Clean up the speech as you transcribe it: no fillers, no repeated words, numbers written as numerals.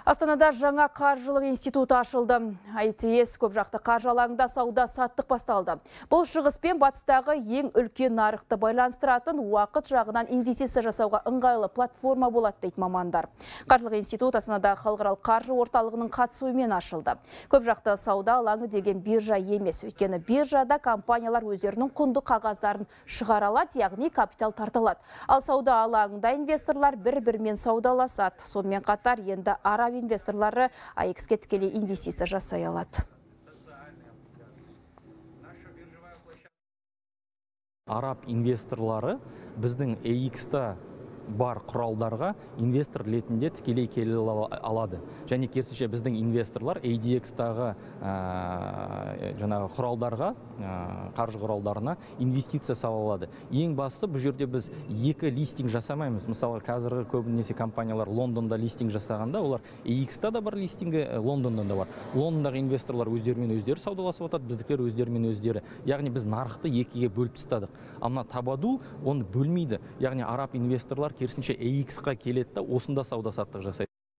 Астанада жаңа қаржылық институт ашылды. ITS көпжақты қаржы алаңында сауда-саттық басталды. Бұл шығыс пен батыстағы ең үлкен нарықты байланыстыратын уақыт жағынан инвестиция жасауға ыңғайлы платформа болады дейді мамандар. Қаржылық институт Астанада халықаралық қаржы орталығының қатысуымен ашылды. Көпжақты сауда алаңы деген биржа емес. Өйткені биржада компаниялар өздерінің құнды қағаздарын шығара алады, яғни капитал тартылады. Ал сауда алаңында инвесторлар бір-бірімен саудаласады. Сонымен қатар енді инвесторлары AX-ке тікелей инвестиция жасай алады. Араб инвесторлары біздің AX-та бар құралдарға инвестор ретінде тікелей келе алады. Және керісінше біздің инвесторлар ADX-тағы жаңағы құралдарға, қаржы құралдарына инвестиция сала алады. Ең бастысы бұл жерде біз екі листинг жасамаймыз. Мысалы, қазіргі көбінесе компаниялар Лондонда листинг жасағанда, олар AX-та да бар листингі, Лондонда да бар. Лондондағы инвесторлар өздерімен өздері саудаласып отады, біздікер өздерімен өздері. Яғни біз нарықты екіге бөліп тастадық. Ана Табаду оны бөлмейді. Яғни араб инвесторлар керісінше AX-қа келеді, осында сауда-саттық жасайды.